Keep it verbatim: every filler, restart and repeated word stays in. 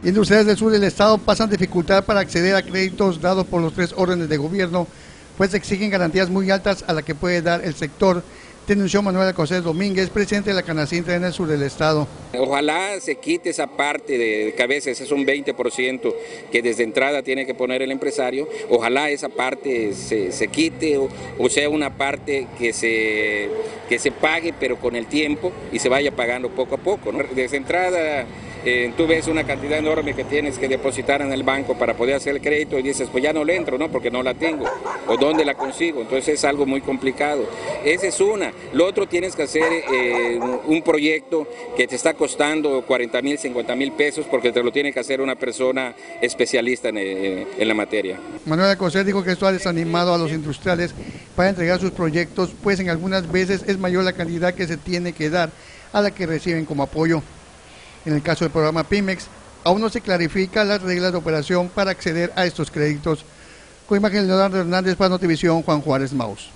Industriales del sur del estado pasan dificultad para acceder a créditos dados por los tres órdenes de gobierno, pues exigen garantías muy altas a las que puede dar el sector, denunció Manuel Alcocer Domínguez, presidente de la Canacintra en el sur del estado. Ojalá se quite esa parte de que a veces es un veinte por ciento que desde entrada tiene que poner el empresario, ojalá esa parte se, se quite o, o sea una parte que se, que se pague pero con el tiempo y se vaya pagando poco a poco, ¿no? Desde entrada eh, tú ves una cantidad enorme que tienes que depositar en el banco para poder hacer el crédito y dices pues ya no le entro, ¿no? Porque no la tengo o dónde la consigo, entonces es algo muy complicado. Esa es una. Lo otro, tienes que hacer eh, un proyecto que te está costando cuarenta mil, cincuenta mil pesos porque te lo tiene que hacer una persona especialista en, eh, en la materia. Manuel Alcocer dijo que esto ha desanimado a los industriales para entregar sus proyectos, pues en algunas veces es mayor la cantidad que se tiene que dar a la que reciben como apoyo. En el caso del programa Pymex, aún no se clarifican las reglas de operación para acceder a estos créditos. Con imagen de Leonardo Hernández para Notivisión, Juan Juárez Maus.